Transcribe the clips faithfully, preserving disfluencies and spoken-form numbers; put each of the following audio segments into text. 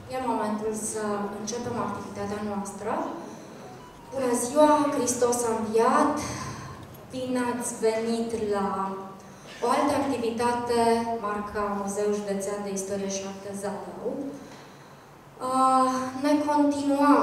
E momentul să începem activitatea noastră. Bună ziua, Hristos a înviat! Bine ați venit la o altă activitate marca Muzeul Județean de Istorie și Arte Zalău. Ne continuăm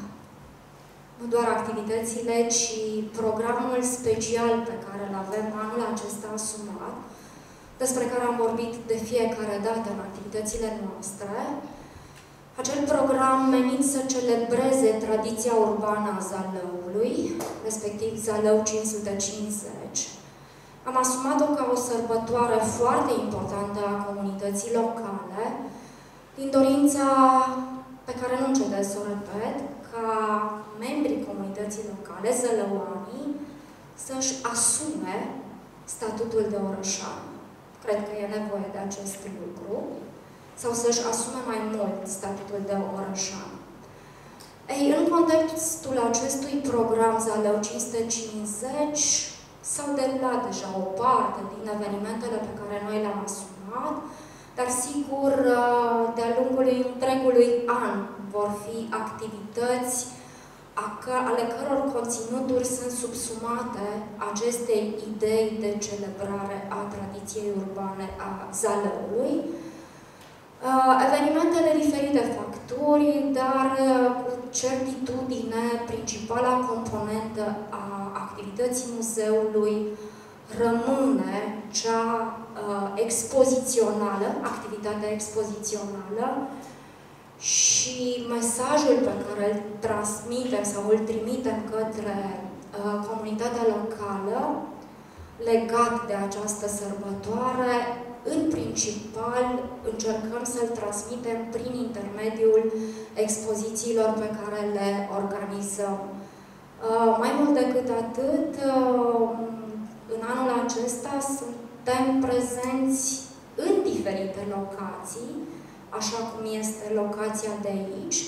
nu doar activitățile, ci programul special pe care îl avem anul acesta asumat, despre care am vorbit de fiecare dată în activitățile noastre. Acel program menit să celebreze tradiția urbană a Zalăului, respectiv Zalău cinci sute cincizeci. Am asumat-o ca o sărbătoare foarte importantă a comunității locale, din dorința pe care nu încetez să o repet, ca membrii comunității locale, zălăuanii, să-și asume statutul de orășan. Cred că e nevoie de acest lucru. Sau să-și asume mai mult statutul de orășan. Ei, în contextul acestui program Zalău cinci sute cincizeci, s-au derulat deja o parte din evenimentele pe care noi le-am asumat, dar sigur, de-a lungul întregului an vor fi activități ale căror conținuturi sunt subsumate acestei idei de celebrare a tradiției urbane a Zalăului. Evenimentele diferite facturi, dar cu certitudine, principala componentă a activității muzeului rămâne cea uh, expozițională, activitatea expozițională, și mesajul pe care îl transmitem sau îl trimitem către uh, comunitatea locală legat de această sărbătoare, în principal încercăm să-l transmitem prin intermediul expozițiilor pe care le organizăm. Uh, mai mult decât atât, uh, în anul acesta suntem prezenți în diferite locații, așa cum este locația de aici,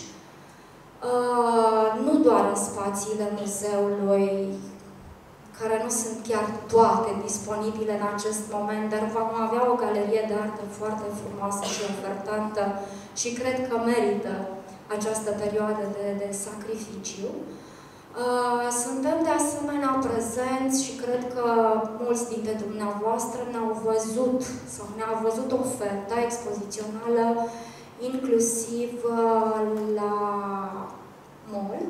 uh, nu doar în spațiile muzeului, care nu sunt chiar toate disponibile în acest moment, dar vom avea o galerie de artă foarte frumoasă și ofertantă și cred că merită această perioadă de, de sacrificiu. Uh, suntem de asemenea prezenți și cred că mulți dintre dumneavoastră ne-au văzut sau ne-au văzut oferta expozițională inclusiv uh, la mall.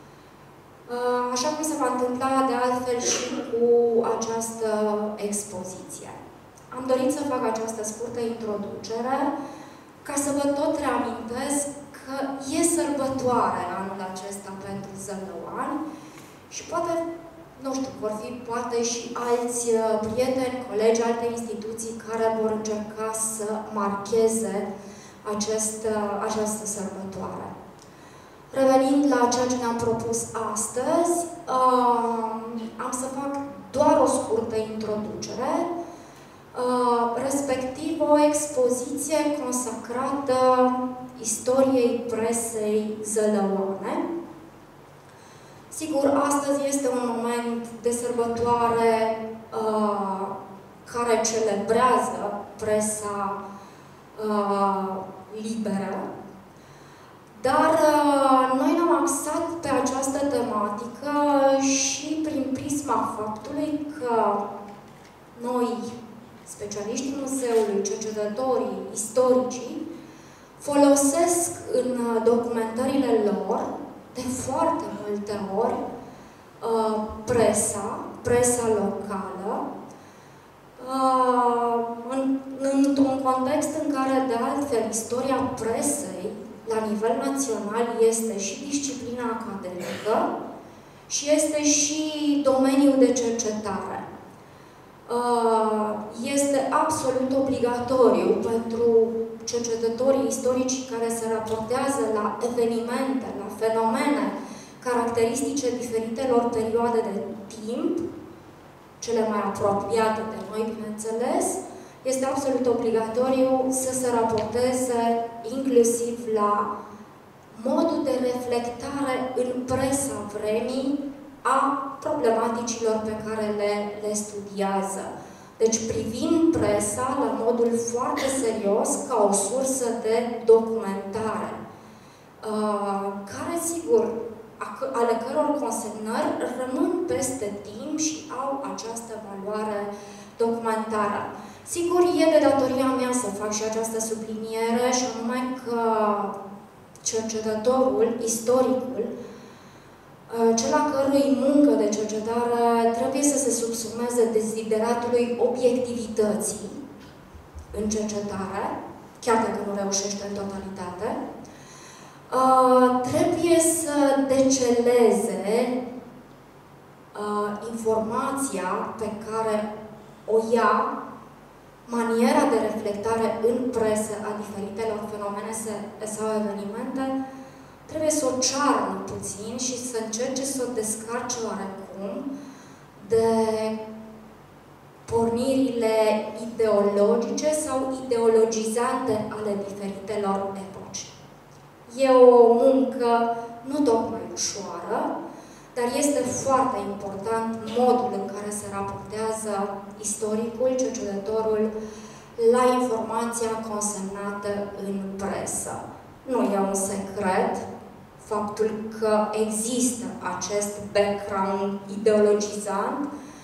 Așa cum se va întâmpla de altfel și cu această expoziție. Am dorit să fac această scurtă introducere ca să vă tot reamintesc că e sărbătoare anul acesta pentru zălăuani și poate, nu știu, vor fi poate și alți prieteni, colegi, alte instituții care vor încerca să marcheze acest, această sărbătoare. Revenind la ceea ce ne-am propus astăzi, uh, am să fac doar o scurtă introducere, uh, respectiv o expoziție consacrată istoriei presei zălăuane. Sigur, astăzi este un moment de sărbătoare uh, care celebrează presa uh, liberă. Dar uh, noi ne-am axat pe această tematică și prin prisma faptului că noi, specialiștii muzeului, cercetătorii, istoricii, folosesc în documentările lor, de foarte multe ori, uh, presa, presa locală, uh, în, într-un context în care, de altfel, istoria presei la nivel național este și disciplina academică și este și domeniul de cercetare. Este absolut obligatoriu pentru cercetătorii istorici care se raportează la evenimente, la fenomene caracteristice diferitelor perioade de timp, cele mai apropiate de noi, bineînțeles, este absolut obligatoriu să se raporteze inclusiv la modul de reflectare în presa vremii a problematicilor pe care le, le studiază. Deci privind presa la modul foarte serios ca o sursă de documentare. ale căror consemnări rămân peste timp și au această valoare documentară. Sigur, e de datoria mea să fac și această subliniere, și anume că cercetătorul, istoricul, cel a cărui muncă de cercetare trebuie să se subsumeze dezideratului obiectivității în cercetare, chiar dacă nu reușește în totalitate, trebuie să deceleze informația pe care o ia, maniera de reflectare în presă a diferitelor fenomene sau evenimente, trebuie să o cearnă puțin și să încerce să o descarce oarecum de pornirile ideologice sau ideologizante ale diferitelor epoci. E o muncă nu tocmai ușoară, dar este foarte important modul în care se raportează istoricul, cercetătorul, la informația consemnată în presă. Nu e un secret faptul că există acest background ideologizant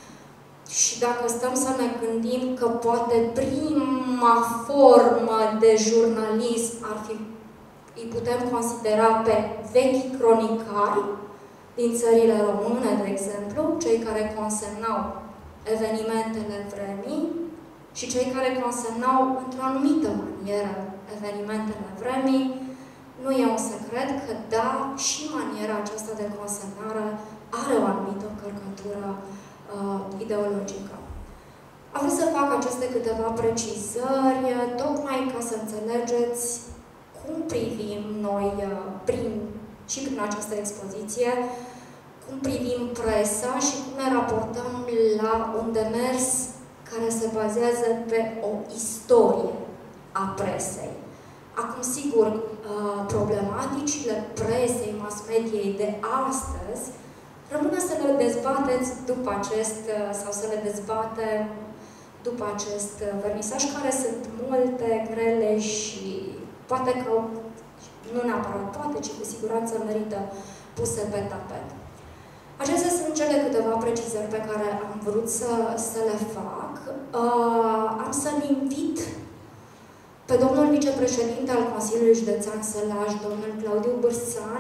și dacă stăm să ne gândim că poate prima formă de jurnalism ar fi, îi putem considera pe vechi cronicari din țările române, de exemplu, cei care consemnau evenimentele vremii și cei care consemnau într-o anumită manieră evenimentele vremii, nu e un secret că, da, și maniera aceasta de consemnare are o anumită încărcătură uh, ideologică. Am vrut să fac aceste câteva precizări, tocmai ca să înțelegeți cum privim noi, uh, prin, și prin această expoziție, cum privim presa și cum ne raportăm la un demers care se bazează pe o istorie a presei. Acum, sigur, problematicile presei, mass-mediei de astăzi rămâne să le dezbateți după acest, sau să le dezbatem după acest vernisaj, care sunt multe, grele și poate că, nu neapărat poate, ci cu siguranță merită puse pe tapet. Acestea sunt cele câteva precizări pe care am vrut să, să le fac. Uh, am să-l invit pe domnul vicepreședinte al Consiliului Județean Sălaș, domnul Claudiu Bârsan,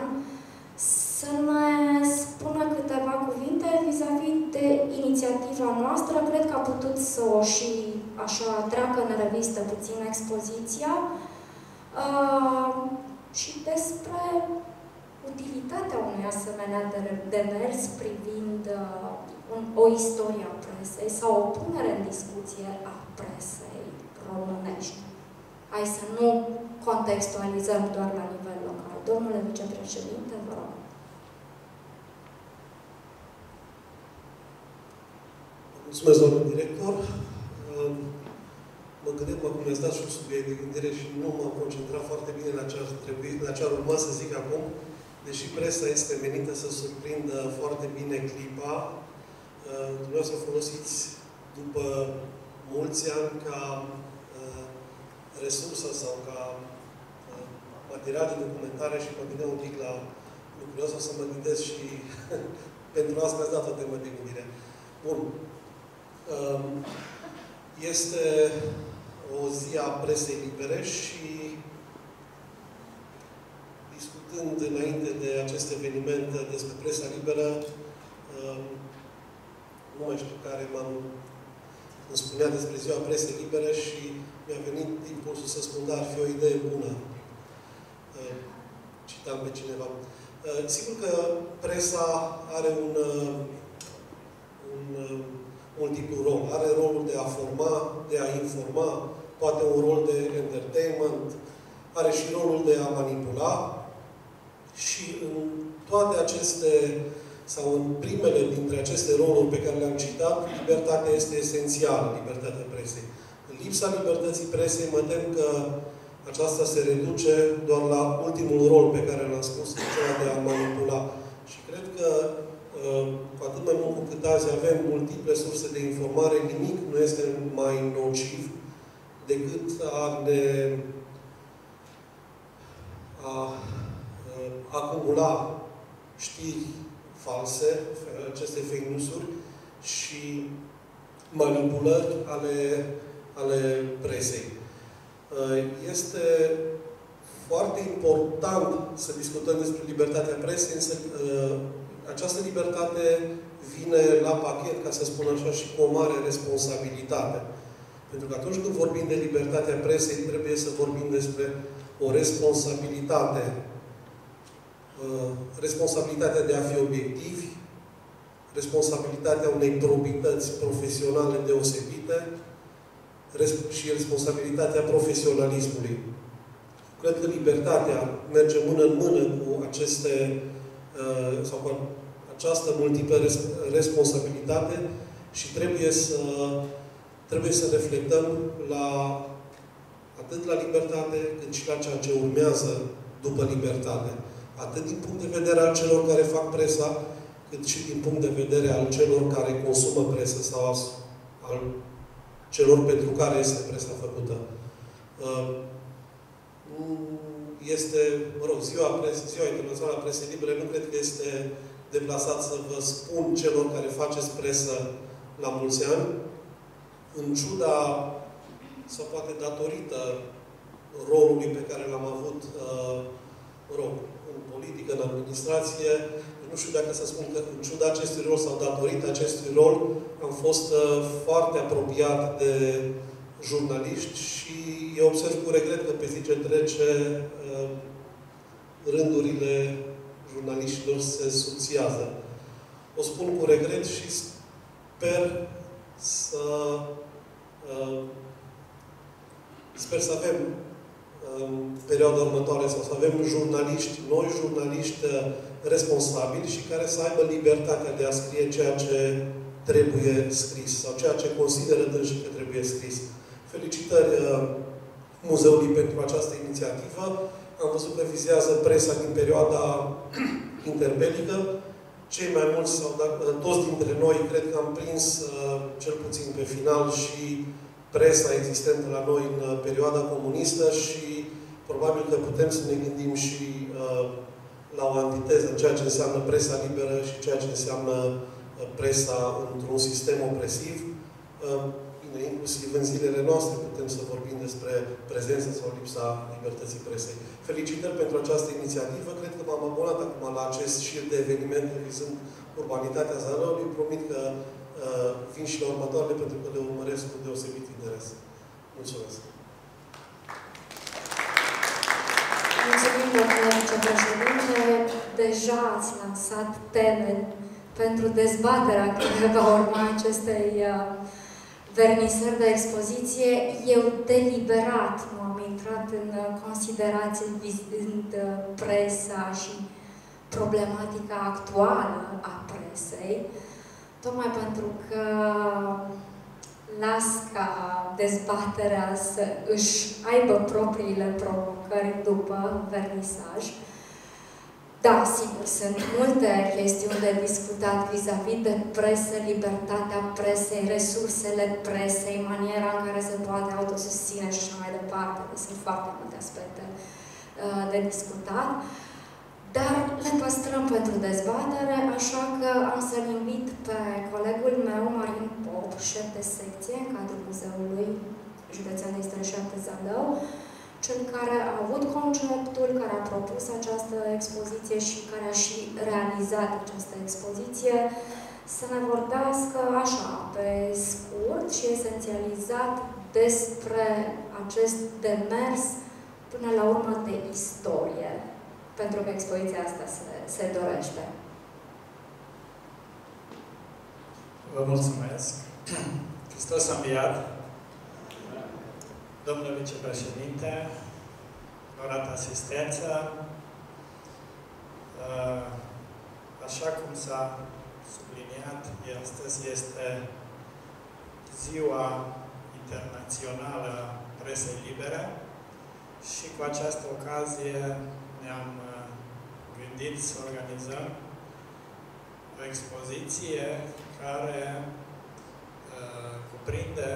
să ne spună câteva cuvinte vis-a-vis de inițiativa noastră. Cred că a putut să o și așa treacă în revistă puțin expoziția uh, și despre utilitatea unui asemenea demers privind uh, un, o istorie a presei sau o punere în discuție a presei românești. Hai să nu contextualizăm doar la nivel local. Domnule vicepreședinte, vă rog. Mulțumesc, domnule director. Mă gândeam acum, mi-ați dat și un subiect de gândire și nu m-am concentrat foarte bine la ce ar trebui, la ce ar urma să zic acum, deși presa este menită să surprindă foarte bine clipa. Dumneavoastră să folosiți după mulți ani ca resursă sau ca uh, material de documentare și mă gândeam un pic la lucrurile astea, să mă gândesc și pentru asta mi-ați dat o temă de gândire. Bun. Uh, este o zi a presei libere și discutând înainte de acest eveniment despre presa liberă, uh, nu mai știu care m-am îmi spunea despre ziua presei libere și mi-a venit impulsul să spun, dar ar fi o idee bună. Citam pe cineva. Sigur că presa are un, un multiplu rol. Are rolul de a forma, de a informa, poate un rol de entertainment, are și rolul de a manipula și în toate aceste sau în primele dintre aceste roluri pe care le-am citat, libertatea este esențială, libertatea presei. În lipsa libertății presei, mă tem că aceasta se reduce doar la ultimul rol pe care l-am spus, acela de a manipula. Și cred că, cu atât mai mult cu cât azi avem multiple surse de informare, nimic nu este mai nociv decât a ne a, a acumula știri false, aceste fake news-uri și manipulări ale, ale presei. Este foarte important să discutăm despre libertatea presei, însă această libertate vine la pachet, ca să spun așa, și cu o mare responsabilitate. Pentru că atunci când vorbim de libertatea presei, trebuie să vorbim despre o responsabilitate. Responsabilitatea de a fi obiectivi, responsabilitatea unei probități profesionale deosebite și responsabilitatea profesionalismului. Cred că libertatea merge mână în mână cu aceste, sau cu această multiplă responsabilitate și trebuie să, trebuie să reflectăm la, atât la libertate, cât și la ceea ce urmează după libertate. Atât din punct de vedere al celor care fac presa, cât și din punct de vedere al celor care consumă presă sau al celor pentru care este presa făcută. Este, mă rog, ziua, pres, ziua Internațională a Presei Libere, nu cred că este deplasat să vă spun celor care faceți presă la mulți ani, în ciuda, sau poate datorită rolului pe care l-am avut, mă rog, în politică, în administrație, nu știu dacă să spun că în ciuda acestui rol sau datorită acestui rol, am fost foarte apropiat de jurnaliști și eu observ cu regret că pe zi ce trece rândurile jurnaliștilor se subțiază. O spun cu regret și sper să sper să avem în perioada următoare sau să avem jurnaliști, noi jurnaliști responsabili și care să aibă libertatea de a scrie ceea ce trebuie scris sau ceea ce consideră dânșii că trebuie scris. Felicitări Muzeului pentru această inițiativă. Am văzut că vizează presa din perioada interbelică. Cei mai mulți, sau toți dintre noi, cred că am prins, cel puțin pe final, și presa existentă la noi în perioada comunistă și probabil că putem să ne gândim și la o antiteză în ceea ce înseamnă presa liberă și ceea ce înseamnă presa într-un sistem opresiv. Bine, inclusiv în zilele noastre putem să vorbim despre prezența sau lipsa libertății presei. Felicitări pentru această inițiativă. Cred că m-am abonat acum la acest șir de evenimente vizând urbanitatea Zalăului. Promit că uh, vin și la următoarele pentru că le urmăresc cu deosebit interes. Mulțumesc! Mulțumim, domnule vicepreședinte. Deja ați lansat teme pentru dezbaterea care va urma acestei uh, vernisări de expoziție. Eu deliberat nu am intrat în considerații vizând presa și problematica actuală a presei, tocmai pentru că las ca dezbaterea să își aibă propriile provocări după vernisaj. Da, sigur, sunt multe chestiuni de discutat vis-a-vis de presă, libertatea presei, resursele presei, maniera în care se poate autosusține și așa mai departe. Sunt foarte multe aspecte uh, de discutat. Dar le păstrăm pentru dezbatere, așa că am să-l invit pe colegul meu, Marin Pop, șef de secție în cadrul Muzeului Județean de Istorie și Arte Zalău, cel care a avut conceptul, care a propus această expoziție și care a și realizat această expoziție, să ne vorbească așa, pe scurt și esențializat despre acest demers până la urmă de istorie, pentru că expoziția asta se, se dorește. Vă mulțumesc. Hristos a înviat. Domnule vicepreședinte, onorată asistență, așa cum s-a subliniat, astăzi este Ziua Internațională a Presei Libere și cu această ocazie ne-am gândit să organizăm o expoziție care uh, cuprinde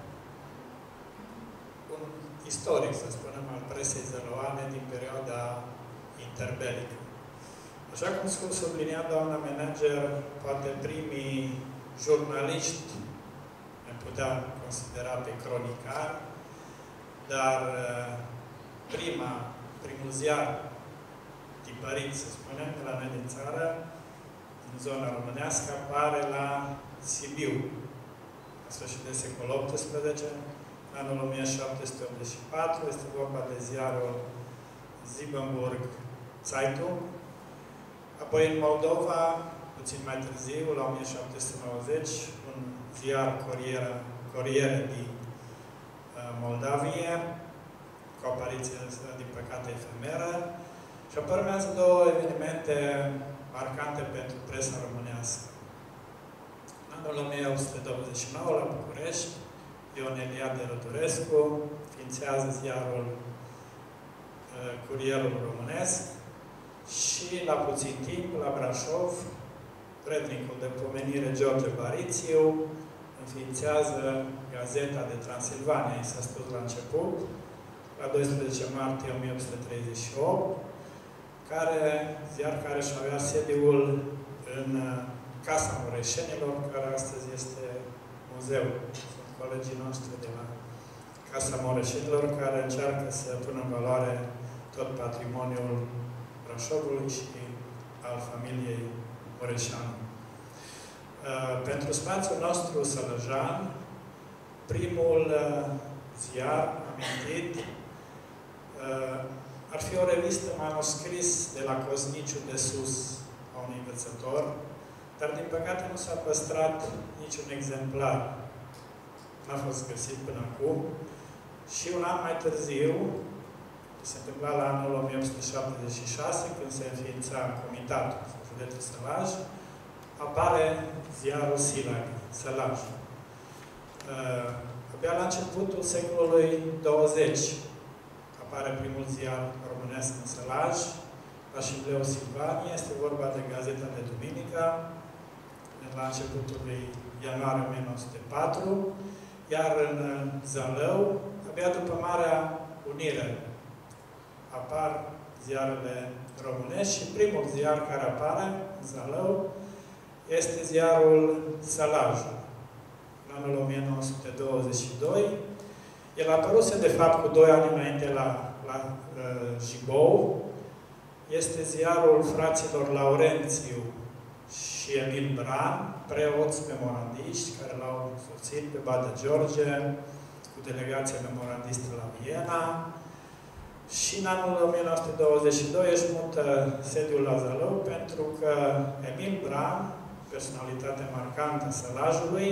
un istoric, să spunem, al presei zăloane din perioada interbelică. Așa cum sublinia doamna manager, poate primii jurnaliști ne putea considera pe cronicari, dar prima, primul ziar tipărit, să spunem, de la noi din țară, în zona românească, apare la Sibiu, la sfârșit de secol optsprezece, în anul o mie șapte sute optzeci și patru, este vorba de ziarul Siebenburg Zeitung. Apoi în Moldova, puțin mai târziu, la o mie șapte sute nouăzeci, un ziar Corriere din Moldavie, cu apariție, din păcate, efemeră. Și apoi urmează două evenimente marcante pentru presa românească. În anul o mie opt sute douăzeci și nouă, la București, Ion Eliade Rădurescu ființează ziarul uh, Curierul Românesc și, la puțin timp, la Brașov, vrednicul de pomenire George Barițiu înființează Gazeta de Transilvania, i s-a spus la început, la doisprezece martie o mie opt sute treizeci și opt, care, ziar care își avea sediul în Casa Mureșenilor, care astăzi este muzeu. Sunt colegii noștri de la Casa Mureșenilor, care încearcă să pună în valoare tot patrimoniul Brașovului și al familiei Mureșanu. Pentru spațiul nostru sălăjan, primul ziar amintit ar fi o revistă manuscris de la Cosniciu de Sus, a unui învățător, dar din păcate nu s-a păstrat niciun exemplar. N-a fost găsit până acum. Și un an mai târziu, se întâmpla la anul o mie opt sute șaptezeci și șase, când se înființa Comitatul Județul Sălaj, apare ziarul Silag, Sălaj. Uh, abia la începutul secolului douăzeci apare primul ziar românesc în Sălaj, la Șibleu Silvania, este vorba de Gazeta de Duminică, la începutul lui ianuarie o mie nouă sute patru, iar în Zalău, abia după Marea Unire, apar ziarele românești și primul ziar care apare în Zalău este ziarul Sălajul. În anul o mie nouă sute douăzeci și doi, el apăruse, de fapt, cu doi ani înainte la, la uh, Jibou. Este ziarul fraților Laurențiu și Emil Bran, preoți memorandiști, care l-au susținut pe Badă George, cu delegația memorandistă la Viena. Și în anul o mie nouă sute douăzeci și doi își mută sediul la Zalău, pentru că Emil Bran, personalitate marcantă a Sălajului,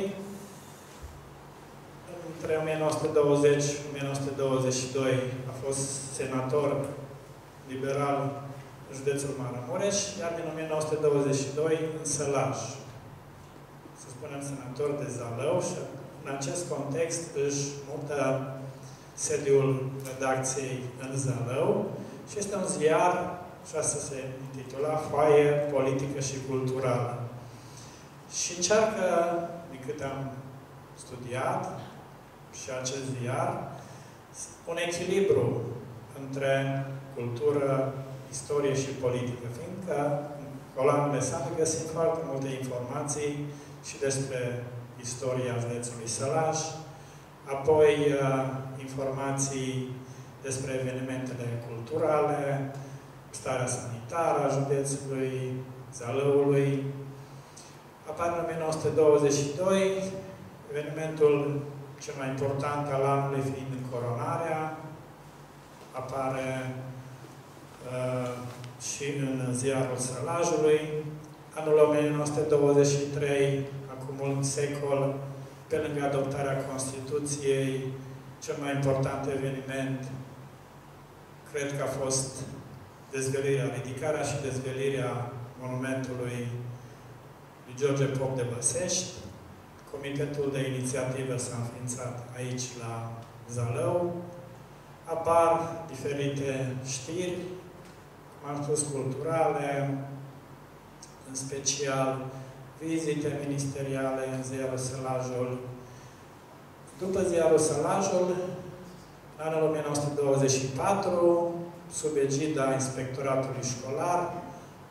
între o mie nouă sute douăzeci și o mie nouă sute douăzeci și doi a fost senator liberal în județul Maramureș, iar din o mie nouă sute douăzeci și doi în Sălaj. Să spunem senator de Zalău și în acest context își mută sediul redacției în Zalău și este un ziar, așa să se intitula, Foaie Politică și Culturală. Și încearcă, din câte am studiat, și acest ziar, un echilibru între cultură, istorie și politică, fiindcă în coloanele sale găsim foarte multe informații și despre istoria județului Sălaj, apoi uh, informații despre evenimentele culturale, starea sanitară a județului, Zalăului. Apare în o mie nouă sute douăzeci și doi, evenimentul cel mai important al anului fiind încoronarea, apare uh, și în ziarul Sălajului. Anul o mie nouă sute douăzeci și trei, acum un secol, pe lângă adoptarea Constituției, cel mai important eveniment, cred că a fost dezvelirea, ridicarea și dezvelirea monumentului lui George Pop de Băsești. Comitetul de inițiativă s-a înființat aici, la Zalău. Apar diferite știri, cum am spus, culturale, în special vizite ministeriale în ziarul Sălajul. După ziarul Sălajul, în anul o mie nouă sute douăzeci și patru, sub egida Inspectoratului Școlar,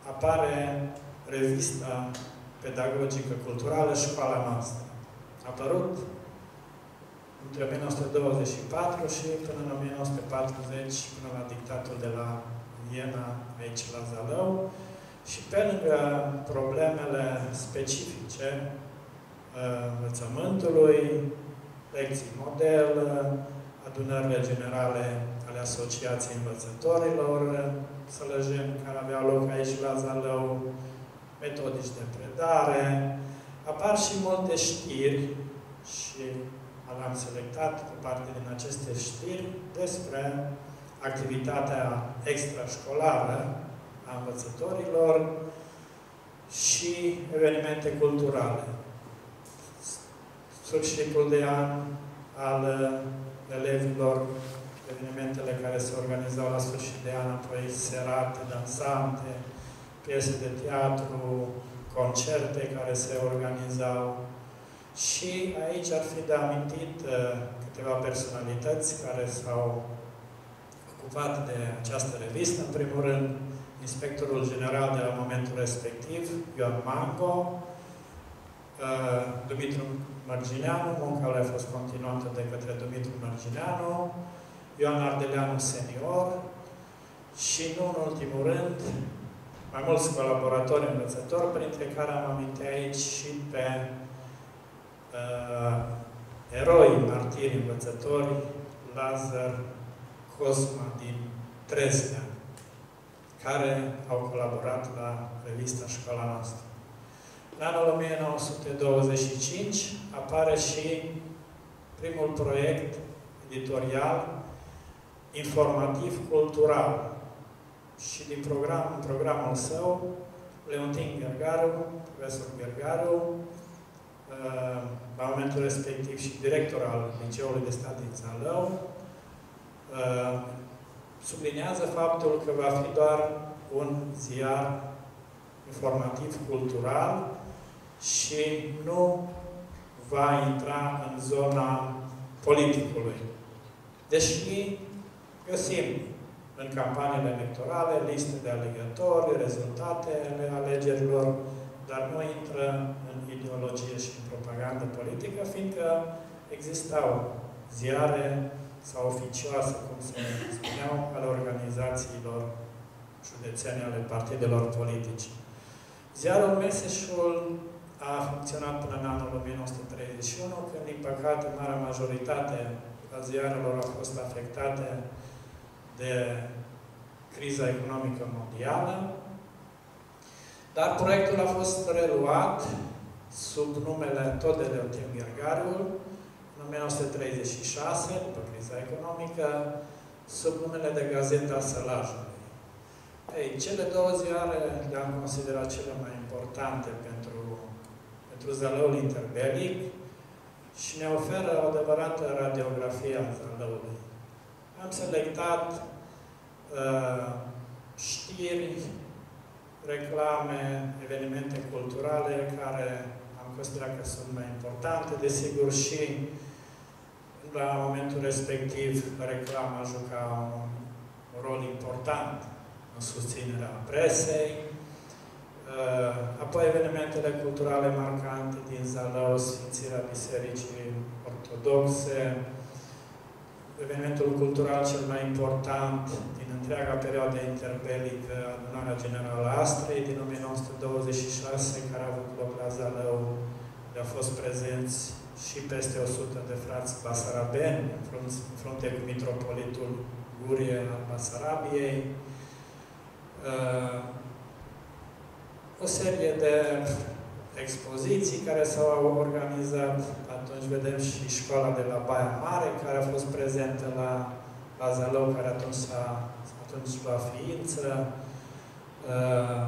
apare revista pedagogică culturală Școala noastră. A apărut între o mie nouă sute douăzeci și patru și până în o mie nouă sute patruzeci, până la dictatul de la Viena, aici la Zalău. Și pe lângă problemele specifice învățământului, lecții model, adunările generale ale Asociației Învățătorilor sălăjeni, care aveau loc aici la Zalău, metodici de predare. Apar și multe știri și am selectat o parte din aceste știri despre activitatea extrașcolară a învățătorilor și evenimente culturale. Sfârșitul de an al elevilor, evenimentele care se organizau la sfârșit de an, apoi serate, dansante, piese de teatru, concerte care se organizau. Și aici ar fi de amintit uh, câteva personalități care s-au ocupat de această revistă. În primul rând, inspectorul general de la momentul respectiv, Ioan Mango, uh, Dumitru Mărgineanu, munca lui a fost continuată de către Dumitru Mărgineanu, Ioan Ardeleanu senior și, nu în ultimul rând, mai mulți colaboratori învățători, printre care am amintit aici și pe uh, eroi, martiri, învățători, Lazar Cosma din Dresden, care au colaborat la revista Școala noastră. În anul o mie nouă sute douăzeci și cinci apare și primul proiect editorial informativ-cultural. Și din program, în programul său, Leontin Ghergaru, profesor Ghergaru, la momentul respectiv și director al Liceului de Stat din Zalău, subliniază faptul că va fi doar un ziar informativ-cultural și nu va intra în zona politicului. Deși găsim în campaniile electorale liste de alegători, rezultatele alegerilor, dar nu intră în ideologie și în propagandă politică, fiindcă existau ziare sau oficioase, cum se spuneau, ale organizațiilor județene, ale partidelor politice. Ziarul Meseșul a funcționat până în anul o mie nouă sute treizeci și unu, când, din păcate, marea majoritate a ziarelor au fost afectate de criza economică mondială, dar proiectul a fost reluat sub numele tot de Leontin Ghergaru în o mie nouă sute treizeci și șase, după criza economică, sub numele de Gazeta Sălajului. Ei, cele două ziare le-am considerat cele mai importante pentru, pentru Zalăul interbelic și ne oferă o adevărată radiografie a Zalăului. Am selectat uh, știri, reclame, evenimente culturale care am considerat că sunt mai importante. Desigur, și la momentul respectiv, reclama juca un, un rol important în susținerea presei. Uh, apoi evenimentele culturale marcante din Zalău, Sfințirea Bisericii Ortodoxe, evenimentul cultural cel mai important din întreaga perioadă interbelică, Adunarea Generală a Astrei din o mie nouă sute douăzeci și șase, care a avut loc la Zalău, unde au fost prezenți și peste o sută de frați basarabeni, în frunte cu mitropolitul Gurie al Basarabiei. Uh, o serie de expoziții care s-au organizat. Atunci vedem și școala de la Baia Mare, care a fost prezentă la, la Zalău, care atunci a atunci lua ființă. Uh,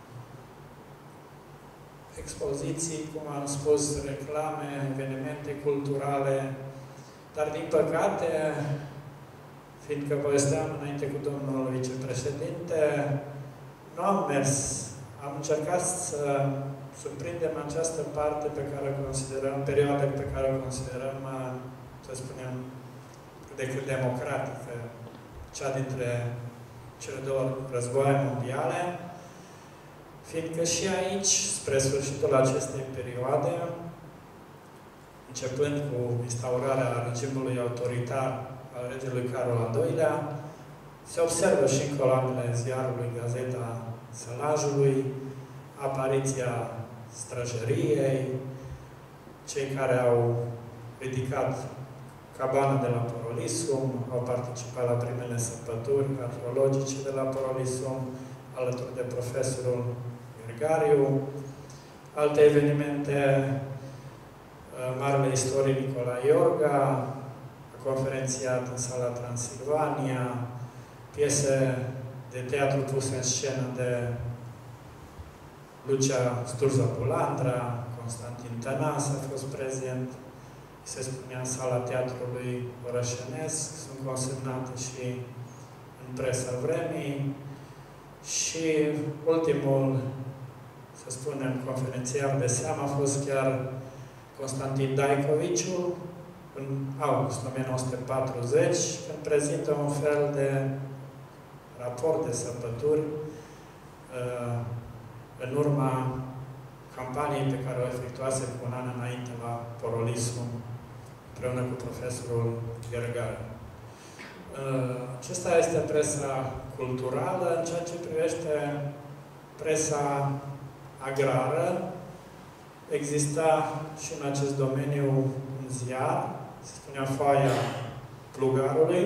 expoziții, cum am spus, reclame, evenimente culturale, dar din păcate, fiindcă povesteam înainte cu domnul vicepreședinte, nu am mers. Am încercat să surprindem această parte pe care o considerăm, perioada pe care o considerăm, să spunem, cât de cât democratică, cea dintre cele două războaie mondiale. fiindcă și aici, spre sfârșitul acestei perioade, începând cu instaurarea regimului autoritar al regelui Carol al doilea, se observă și în coloanele ziarului Gazeta Sălajului apariția străjeriei, cei care au ridicat cabana de la Porolisum, au participat la primele săpături arheologice de la Porolisum, alături de profesorul Gregariu, alte evenimente, Marele Istorie Nicolae Iorga, a conferențiat în Sala Transilvania, piese de teatru puse în scenă de Lucia Sturza-Pulandra, Constantin Tănase a fost prezent, se spunea Sala Teatrului Orășenesc, sunt consemnate și în presa vremii. Și ultimul, să spunem, conferențiar de seamă a fost chiar Constantin Daikoviciu, în august o mie nouă sute patruzeci, când prezintă un fel de raport de săpături uh, în urma campaniei pe care o efectuase cu un an înainte la Porolisum, împreună cu profesorul Ghergaru. Uh, acesta este presa culturală. În ceea ce privește presa agrară, exista și în acest domeniu un ziar, se spunea Foaia Plugarului.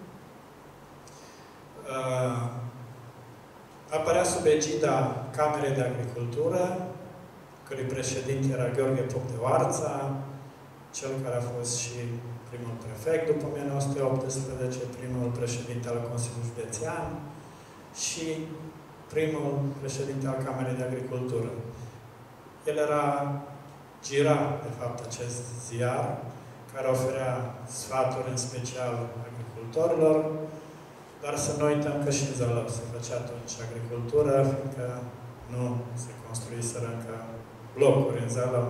Uh, apărea sub egida Camerei de Agricultură, cărui președinte era Gheorghe Pop de Oarța, cel care a fost și primul prefect după o mie nouă sute optsprezece, primul președinte al Consiliului Județean și primul președinte al Camerei de Agricultură. El era gira, de fapt, acest ziar, care oferea sfaturi în special agricultorilor, dar să nu uităm că și în Zalău se făcea atunci agricultură, fiindcă nu se construiseră încă blocuri în Zalău.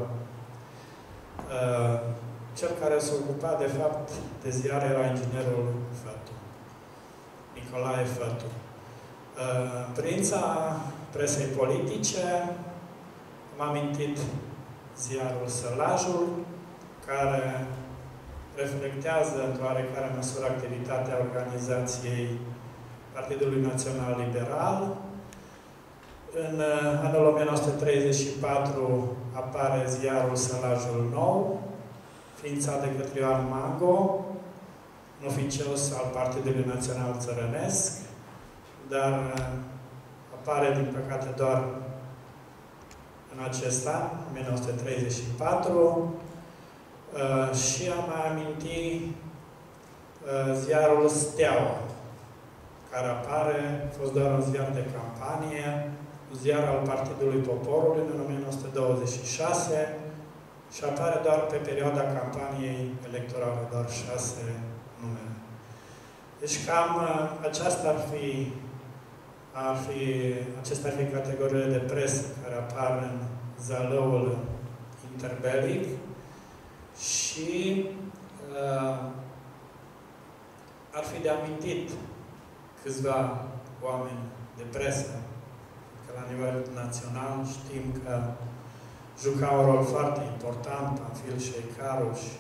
Cel care se ocupa, de fapt, de ziar era inginerul Fătu, Nicolae Fătu. Prința presei politice, am amintit ziarul Sălajul, care reflectează într-o oarecare măsură activitatea organizației Partidului Național Liberal. În anul o mie nouă sute treizeci și patru apare ziarul Sălajul Nou, ființat de către Ioan Mango, un oficios al Partidului Național Țărănesc, dar apare, din păcate, doar în acest an, o mie nouă sute treizeci și patru, uh, și am mai amintit uh, ziarul Steaua, care apare, a fost doar un ziar de campanie, un ziar al Partidului Poporului în o mie nouă sute douăzeci și șase și apare doar pe perioada campaniei electorale, doar șase numere. Deci cam uh, aceasta ar fi Ar fi, acestea ar fi categoriile de presă care apar în Zalăul interbelic și uh, ar fi de amintit câțiva oameni de presă, că la nivel național știm că juca un rol foarte important Panfil Șeicaru și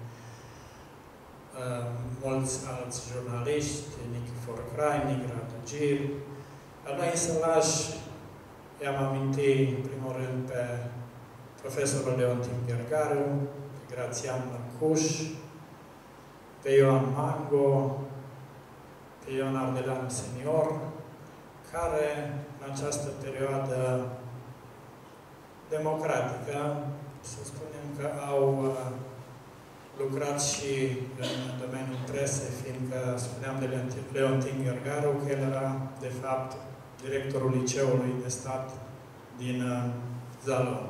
uh, mulți alți jurnaliști, Nichifor Crainic, Radu Gir. Dar noi în Sălaj i-am amintit, în primul rând, pe profesorul Leontin Ghergaru, pe Grațian Mărcuș, pe Ioan Mango, pe Ion Ardelean Senior, care, în această perioadă democratică, să spunem că au lucrat și în domeniul presei, fiindcă spuneam de Leontin Ghergaru, că el era, de fapt, directorul liceului de stat din uh, Zalău.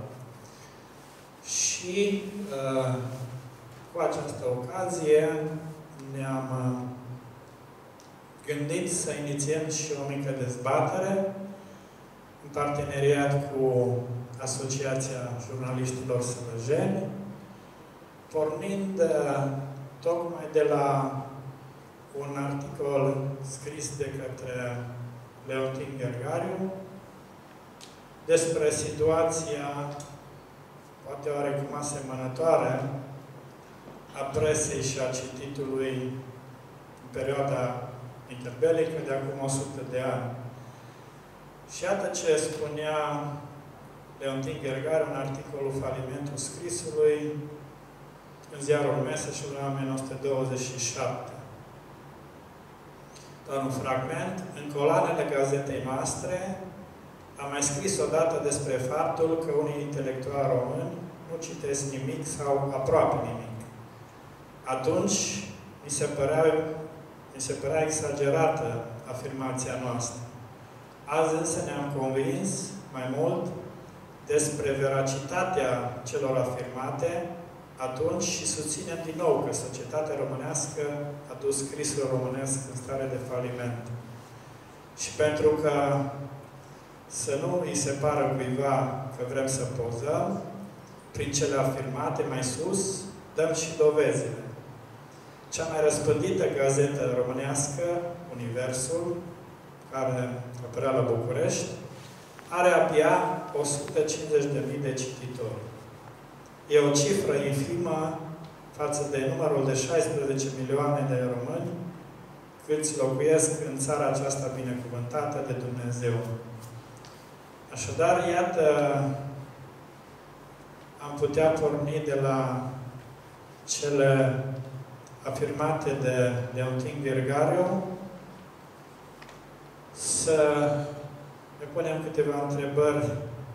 Și uh, cu această ocazie ne-am uh, gândit să inițiem și o mică dezbatere în parteneriat cu Asociația Jurnaliștilor Sălăjeni, pornind uh, tocmai de la un articol scris de către Leontin Ghergaru, despre situația, poate oarecum asemănătoare, a presei și a cititului în perioada interbelică de acum o sută de ani. Și iată ce spunea Leontin Ghergariu în articolul Falimentul scrisului în ziarul Meseșul în o mie nouă sute douăzeci și șapte. Doar un fragment. În coloanele gazetei noastre am mai scris odată despre faptul că unii intelectuali români nu citesc nimic sau aproape nimic. Atunci mi se părea, mi se părea exagerată afirmația noastră. Azi însă ne-am convins mai mult despre veracitatea celor afirmate atunci și susținem din nou că societatea românească a dus scrisul românesc în stare de faliment. Și pentru că să nu îi se pară cuiva că vrem să pozăm, prin cele afirmate mai sus, dăm și dovezile. Cea mai răspândită gazetă românească, Universul, care apărea la București, are abia o sută cincizeci de mii de cititori. E o cifră infimă față de numărul de șaisprezece milioane de români câți locuiesc în țara aceasta binecuvântată de Dumnezeu. Așadar, iată, am putea porni de la cele afirmate de Leontin Ghergariu să ne punem câteva întrebări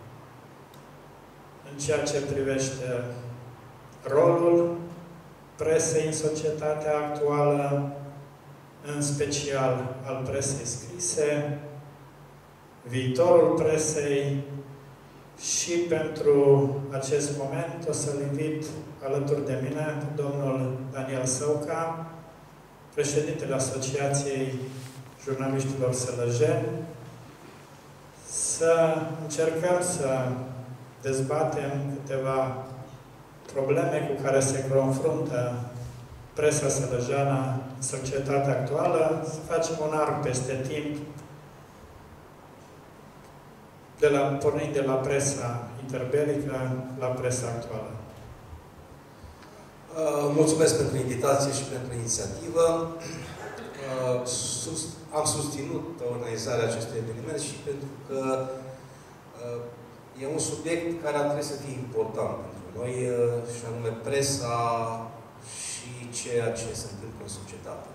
în ceea ce privește rolul presei în societatea actuală, în special al presei scrise, viitorul presei și pentru acest moment o să-l invit alături de mine pe domnul Daniel Săuca, președintele Asociației Jurnaliștilor Sălăjeni, să încercăm să dezbatem câteva probleme cu care se confruntă presa sălăjeană în societatea actuală, să facem un arc peste timp, de la, pornind de la presa interbelică la presa actuală. Uh, mulțumesc pentru invitație și pentru inițiativă. Uh, sus, am susținut organizarea acestui eveniment și pentru că uh, e un subiect care ar trebui să fie important pentru noi, uh, și anume presa și ceea ce se întâmplă în societate.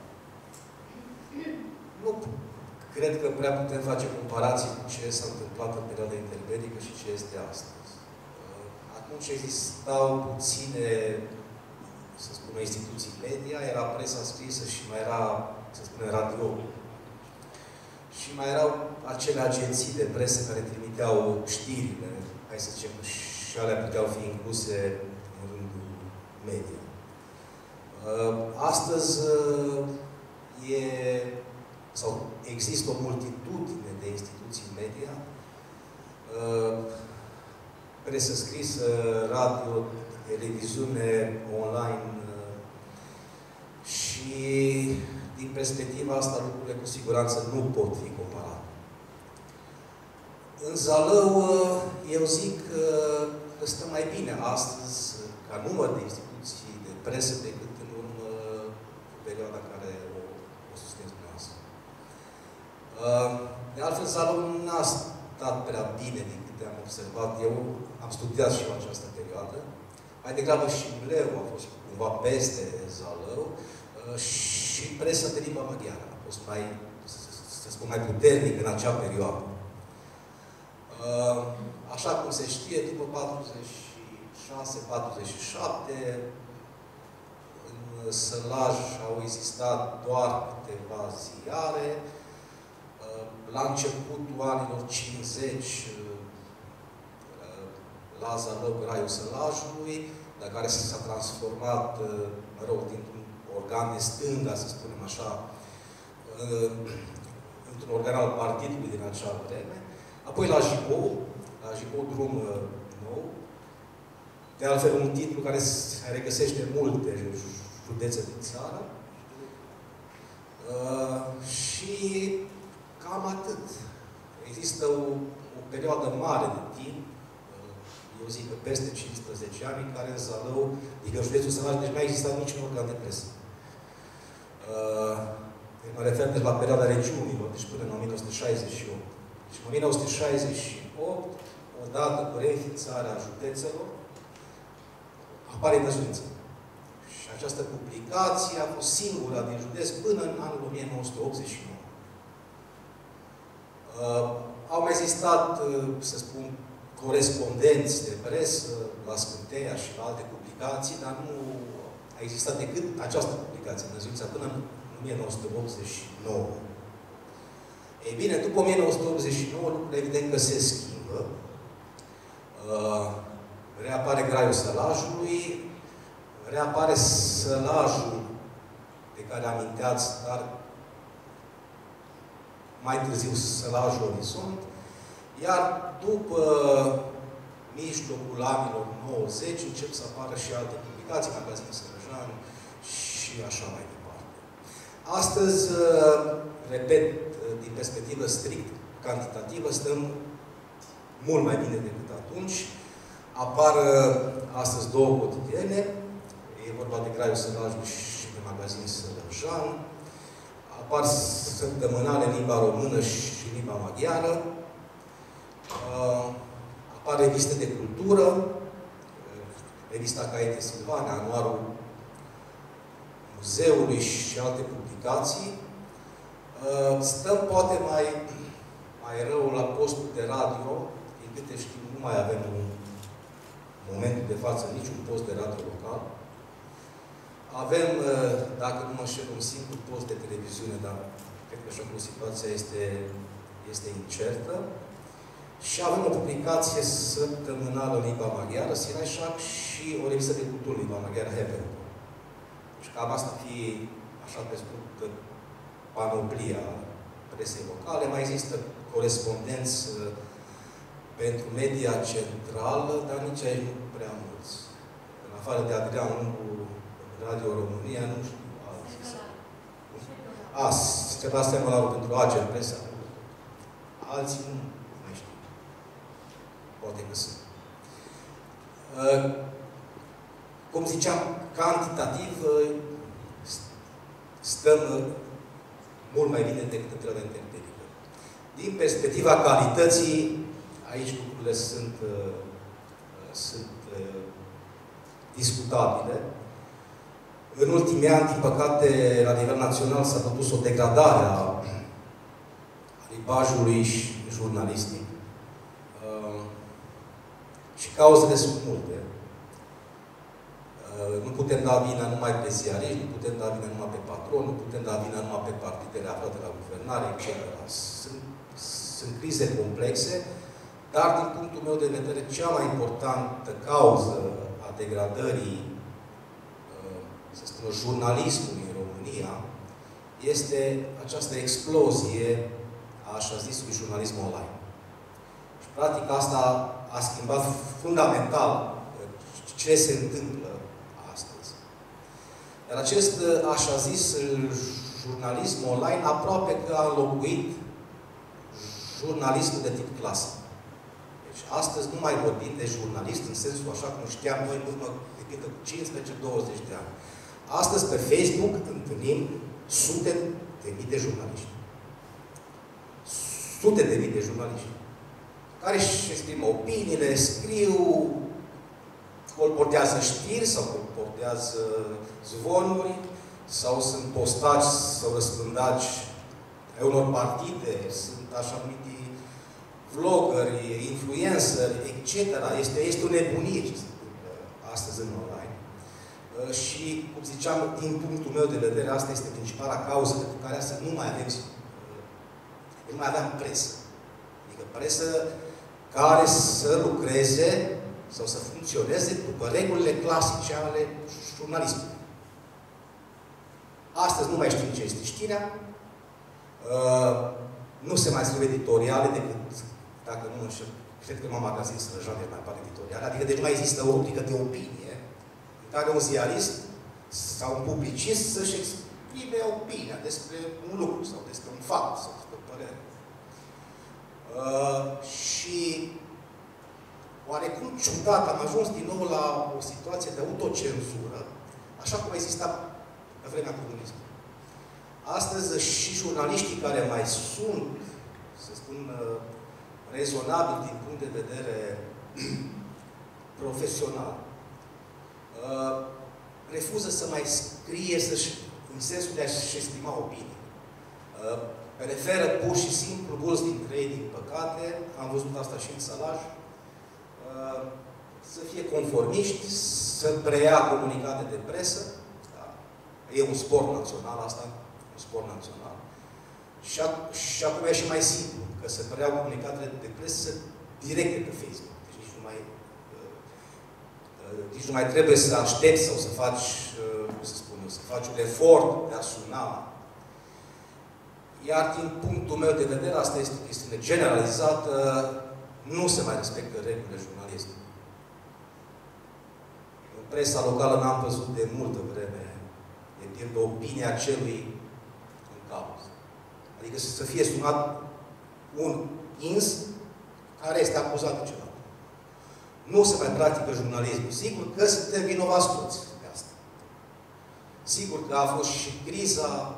Nu cred că prea putem face comparații cu ce s-a întâmplat în perioada interbelică și ce este astăzi. Uh, atunci existau puține, să spunem, instituții media, era presa scrisă și mai era, să spunem, radio. Și mai erau acele agenții de presă care trimiteau știrile, hai să zicem, și alea puteau fi incluse în rândul media. Astăzi e, sau există o multitudine de instituții media, presă scrisă, radio, televiziune, online, și din perspectiva asta lucrurile cu siguranță nu pot fi comparate. În Zalău, eu zic că stă mai bine astăzi ca număr de instituții de presă decât în urmă perioada care o, o susțineți dumneavoastră. De altfel, Zalău n-a stat prea bine din câte am observat. Eu am studiat și în această perioadă. Mai degrabă și Mleu a fost cumva peste Zalău și presa de limba maghiară a fost mai, să spun, mai puternic în acea perioadă. Așa cum se știe, după patruzeci și șase patruzeci și șapte, în Sălaj au existat doar câteva ziare. La începutul anilor cincizeci, la Zalău, Graiul Sălajului, dar care s-a transformat, mă rog, dintr-un organ de stânga, să spunem așa, într-un organ al partidului din acea vreme. Apoi la Jipou, la Jipou drum nou, de altfel un titlu care se regăsește în multe județe din țară. Și cam atât. există o, o perioadă mare de timp, eu zic că peste cincisprezece ani, în care în Zalău, adică în județul Sălaj, deci nu a existat niciun organ de presă. Uh, mă refer deci la perioada regiunilor, deci până în o mie nouă sute șaizeci și opt. Deci în o mie nouă sute șaizeci și opt, odată cu reînființarea județelor, apare Năzuință. Și această publicație a fost singura din județ până în anul o mie nouă sute optzeci și nouă. Uh, au mai existat, uh, să spun, corespondenți de presă la Scânteia și la alte publicații, dar nu a existat decât această publicație, Năzuința, până în o mie nouă sute optzeci și nouă. Ei bine, după o mie nouă sute optzeci și nouă, lucrurile evident că se schimbă. Uh, reapare Graiul Sălajului, reapare Sălajul de care aminteați, dar mai târziu Sălajul Orizont, iar după mijlocul anilor nouăzeci încep să apară și alte publicații, Magazin Sărăjan și așa mai departe. Astăzi, repet, din perspectivă strict cantitativă, stăm mult mai bine decât atunci. Apar astăzi două cotidiene, e vorba de Graiul Sălajului și de Magazin Sărăjan. Apar săptămânale în limba română și în limba maghiară. Uh, apar reviste de cultură, revista Caete Silvane, anuarul muzeului și alte publicații. Uh, stăm poate mai, mai rău la postul de radio, din câte știm, nu mai avem în momentul de față niciun post de radio local. Avem, uh, dacă nu mă știu, un singur post de televiziune, dar cred că și acum situația este, este incertă. Și avem o publicație săptămânală în limba maghiară, Siraișac, și o revistă de cultură în limba maghiară, Heber. Și cam asta fi, așa pe scurt, panoplia presei locale. Mai există corespondenți pentru media centrală, dar nici aici nu prea mulți. În afară de Adrian Lungu, Radio România, nu știu alții. A, Stefan Semălaru pentru Ager Presa. Alții nu. Poate că sunt. Uh, cum ziceam, cantitativ uh, stăm uh, mult mai bine decât în perioada intermedică. Din perspectiva calității, aici lucrurile sunt, uh, sunt uh, discutabile. În ultimii ani, din păcate, la nivel național s-a produs o degradare a limbajului jurnalistic. Și cauzele sunt multe. Nu putem da vina numai pe ziariști, nu putem da vina numai pe patron, nu putem da vina numai pe partidele aflate la guvernare, et cetera. Sunt, sunt crize complexe, dar din punctul meu de vedere, cea mai importantă cauză a degradării, să spun, jurnalismului în România, este această explozie a așa zisului jurnalism online. Și practic asta a schimbat fundamental ce se întâmplă astăzi. Iar acest, așa zis, jurnalism online aproape că a înlocuit jurnalismul de tip clasic. Deci astăzi nu mai vorbim de jurnalist în sensul așa cum știam noi în urmă de cincisprezece douăzeci de ani. Astăzi pe Facebook întâlnim sute de mii de jurnaliști. Sute de mii de jurnaliști care își exprimă opiniile, scriu, colportează știri sau colportează zvonuri, sau sunt postaci sau răspândaci ai unor partide, sunt așa numiti vloggeri, influenceri, et cetera. Este, este o nebunie ce se întâmplă astăzi în online. Și, cum ziceam, din punctul meu de vedere, asta este principala cauză pentru care astăzi nu mai avem, nu mai aveam presă. Adică presă care să lucreze sau să funcționeze după regulile clasice ale jurnalismului. Astăzi nu mai știm ce este știrea, uh, nu se mai scriu editoriale decât, dacă nu mă știu, cred că numai Magazin Sărăjan mai apare editoriale, adică deci nu mai există o rubrică de opinie în care un ziarist sau un publicist să-și exprime opinia despre un lucru sau despre un fapt sau despre o părere. Uh, și oarecum ciudat am ajuns din nou la o situație de autocenzură, așa cum exista pe vremea comunismului. Astăzi și jurnaliștii care mai sunt, să spun, rezonabili din punct de vedere profesional, refuză să mai scrie să-și, în sensul de a-și exprima opinii. Preferă pur și simplu, mulți dintre ei, din păcate, am văzut asta și în Sălaj, să fie conformiști, să preia comunicate de presă. Da. E un sport național asta, un sport național. Și, a, și acum e și mai simplu, că se preiau comunicatele de presă directe pe Facebook. Deci nici nu mai, uh, nici nu mai trebuie să aștepți sau să faci, uh, cum să spun eu, să faci un efort de a suna. Iar din punctul meu de vedere, asta este o chestiune generalizată, nu se mai respectă regulile jurnalismului. În presa locală n-am văzut de multă vreme, de pildă, opinia celui în cauză. Adică să fie sunat un ins care este acuzat de ceva. Nu se mai practică jurnalismul. Sigur că suntem vinovați toți de asta. Sigur că a fost și criza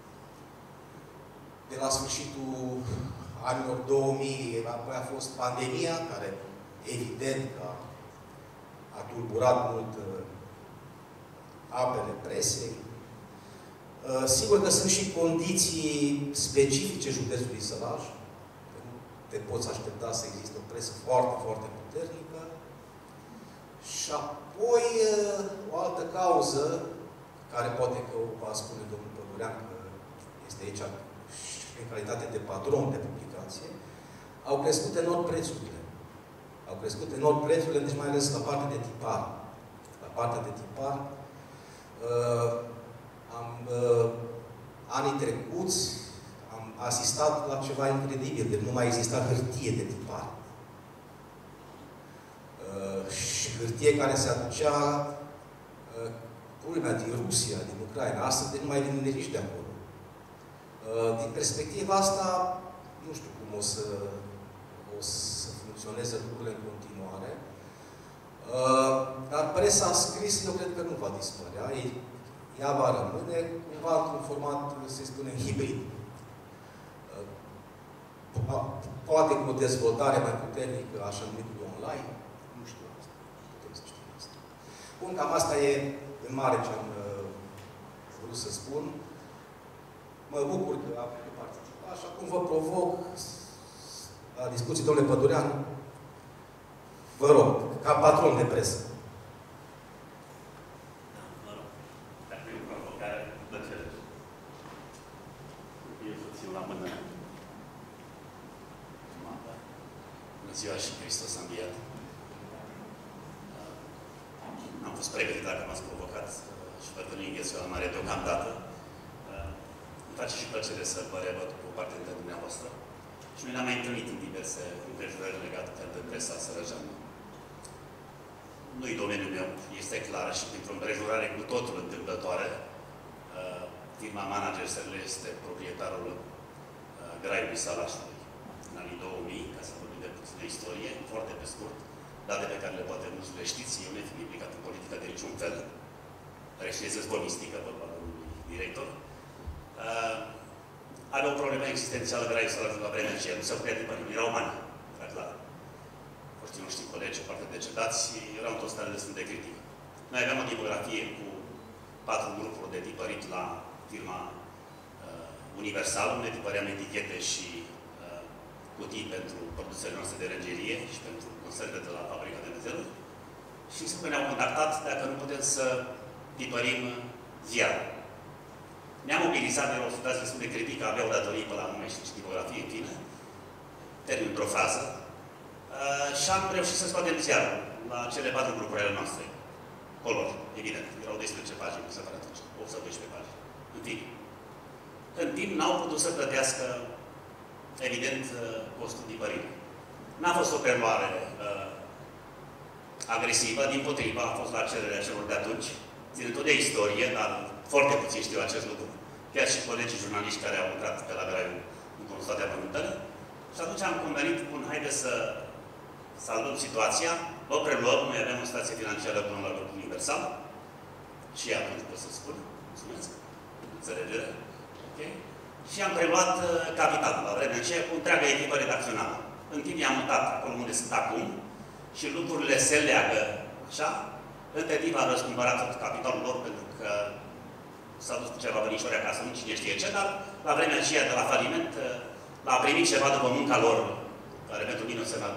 de la sfârșitul anilor două mii, apoi a fost pandemia, care evident că a, a tulburat mult uh, apele presei. Uh, sigur că sunt și condiții specifice județului Sălaj. Nu te poți aștepta să existe o presă foarte, foarte puternică. Și apoi uh, o altă cauză, care poate că o va spune domnul Pădurean, că este aici în calitate de patron de publicație, au crescut enorm prețurile. Au crescut enorm prețurile, deci mai ales la partea de tipar. La partea de tipar, uh, am, uh, anii trecuți, am asistat la ceva incredibil, de nu mai exista hârtie de tipar. Uh, și hârtie care se aducea, uh, culmea, din Rusia, din Ucraina. Astăzi nu mai vine nici de acolo. Din perspectiva asta, nu știu cum o să, o să funcționeze lucrurile în continuare, dar presa scrisă, eu cred că nu va dispărea. Ea va rămâne cumva într-un format, se spune, hibrid. Poate cu o dezvoltare mai puternică, așa numitul online, nu știu asta. Putem să știm asta. Bun, cam asta e în mare ce am vrut să spun. Mă bucur că am putut participa și acum vă provoc la discuții, domnule Pădurean, vă rog, ca patron de presă. Da, vă rog. Dacă e o provocare, cu plăcere. Eu să țin la mână. Bună ziua și Hristos a înviat. Am fost pregătit dacă m-ați provocat și văd că nu înghețu la mare deocamdată. Îmi face și plăcere să vă revăd cu o parte dintre dumneavoastră. Și noi ne-am mai întâlnit în diverse împrejurări legate de presa sărăjeană. Nu-i domeniul meu, este clar, și printr-o împrejurare cu totul întâmplătoare, firma Manager S R L este proprietarul Graiului Sălajului. În anii două mii, ca să vorbim de puțină istorie, foarte pe scurt, date pe care le poate nu le știți, eu nu fiind implicat în politică de niciun fel, care știți zbonistică, vorba domnului director. Uh, are o problemă existențială Graiul Sălajului la vremea aceea. Nu se putea tipări, nu erau umani. Era clar. Forții noștri colegi, o parte decedați, erau într-o stare destul de critică. Noi aveam o tipografie cu patru grupuri de tipărit la firma uh, Universal, unde tipăream etichete și uh, cutii pentru produsele noastre de rângerie și pentru conserve de la fabrica de mezeluri. Și se ne-au contactat dacă nu putem să tipărim ziar. Ne-am mobilizat, erau o situație destul de critică, aveau datorii pe la nume și tipografie, în fine, termin într-o fază, uh, și am reușit să scoatem ziarul la cele patru grupuri ale noastre. Color, evident, erau doisprezece pagini, nu se pare atunci, opt sau doisprezece pagini. În fine. În timp n-au putut să plătească, evident, costul tipării. N-a fost o preluare uh, agresivă, dimpotrivă, a fost la cererea celor de atunci, ținând tot de istorie, dar foarte puțin știu acest lucru. Chiar și colegii jurnaliști care au lucrat pe la Graiul în Consultatea Pământării. Și atunci am convenit, bun, haideți să salvăm situația, vă preluăm, noi avem o stație financiară până la Grup Universal, și atunci pot să spun, mulțumesc, înțelegere, ok? Și am preluat uh, capitalul la vremea aceea cu întreaga echipă redacțională. În timp i-am mutat acolo unde sunt acum și lucrurile se leagă, așa. Între timp am răscumpărat tot capitalul lor pentru că s-a dus cu ceva bănișori acasă, nu cine știe ce, dar la vremea aceea de la faliment l-a primit ceva după munca lor, care pentru mine a însemnat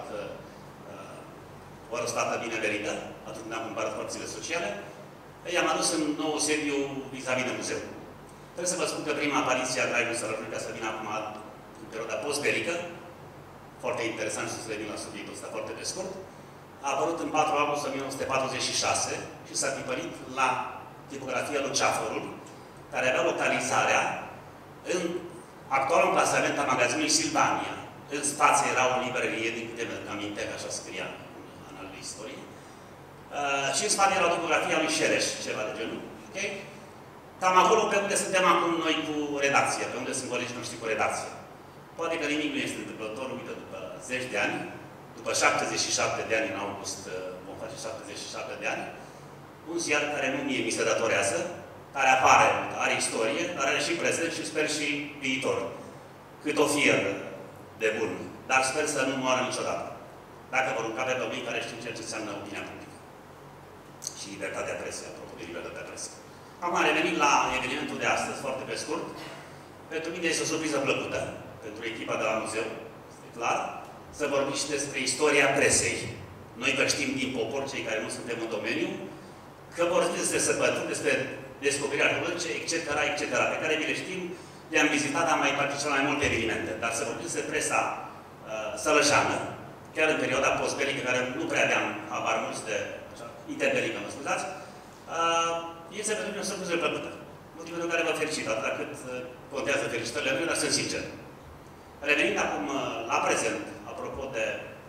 uh, o răstată bine verită, atunci când am cumpărat părțile sociale. I-am adus în nou sediu vis-a-vis de muzeu. Trebuie să vă spun că prima apariție a Dragului Sărăjului, ca să vin acum în perioada post-belică, foarte interesant să revin la subiectul ăsta foarte pe scurt, a apărut în patru august o mie nouă sute patruzeci și șase și s-a tipărit la tipografia Luceafărul, care avea localizarea în actualul clasament a magazinului Silvania. În spață era o librărie, din câte mi-aduc aminte, că așa scria în anul istoriei. Uh, și în spate era o tipografia lui Șereș, ceva de genul. Okay? Cam acolo pe unde suntem acum noi cu redacția, pe unde sunt colegii noștri cu redacția. Poate că nimic nu este întâmplător, uite, după zeci de ani, după șaptezeci și șapte de ani, în august vom face șaptezeci și șapte de ani, un ziar care nu mie mi se datorează, care apare, are istorie, dar are și prezent și sper și viitor. Cât o fie de bun. Dar sper să nu moară niciodată. Dacă vor urca pe oameni care știu ceea ce înseamnă opinia publică. Și libertatea presei, apropo de libertatea presei. Acum, revenim la evenimentul de astăzi, foarte pe scurt. Pentru mine este o surpriză plăcută, pentru echipa de la muzeu, este clar, să vorbim și despre istoria presei. Noi că știm din popor, cei care nu suntem în domeniu, că vorbim despre săpături, despre descoperirea arheologice, et cetera, et cetera, pe care vi le știm, le-am vizitat, am mai participat la mai multe evenimente. Dar să vorbim despre presa uh, sălășană, chiar în perioada post-belică, care nu prea aveam habar mulți de interbelică, mă scuzați, uh, este pentru mine o surpriză plăcută. Motivul pentru care vă felicit, atât cât uh, contează felicitările mele, dar sunt sincer. Revenind acum uh, la prezent, apropo de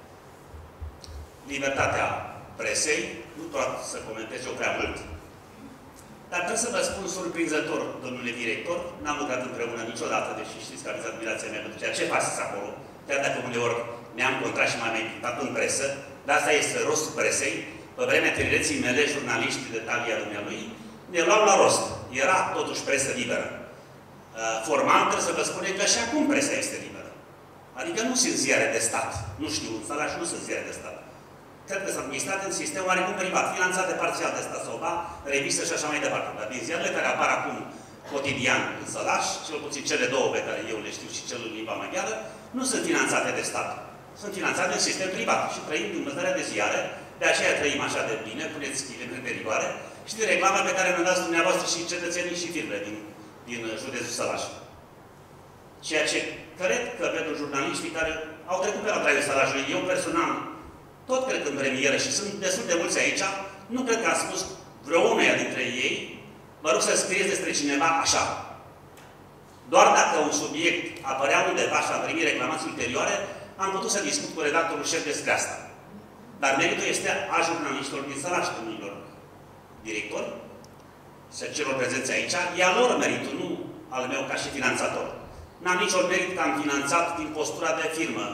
libertatea presei, nu doar să comentez eu prea mult, dar trebuie să vă spun surprinzător, domnule director, n-am lucrat împreună niciodată, deși știți că aveți admirația mea pentru ceea ce faceți acolo, chiar dacă uneori ne-am contrat și m-am mai implicat în presă, dar asta este rostul presei. Pe vremea tinereții mele, jurnaliștii de talia dumnealui, ne luau la rost. Era totuși presă liberă. Formal trebuie să vă spunem că și acum presa este liberă. Adică nu sunt ziare de stat. Nu știu, în țara și nu sunt ziare de stat. Cred că sunt administrate în sistem oarecum privat, finanțate parțial de stat sau ba, reviste și așa mai departe. Dar din ziarele care apar acum cotidian în Sălaș, cel puțin cele două pe care eu le știu și cel în limba maghiară, nu sunt finanțate de stat. Sunt finanțate în sistem privat și trăim din vânzarea de ziare, de aceea trăim așa de bine, puneți chile pe rigoare, și de reclame pe care ne dați dumneavoastră și cetățenii și firme din, din județul Sălaș. Ceea ce cred că pentru jurnaliștii care au trecut pe la Traiul Sălașului, eu personal, tot cred că în premieră, și sunt destul de mulți aici, nu cred că a spus vreuneia dintre ei, vă rog să scrieți despre cineva așa. Doar dacă un subiect apărea undeva și am primit reclamații ulterioare, am putut să discut cu redactorul șef despre asta. Dar meritul este a jurnaliștilor din Sălaș, domnilor directori, și celor prezenți aici, e a lor meritul, nu al meu ca și finanțator. N-am niciun merit că am finanțat din postura de firmă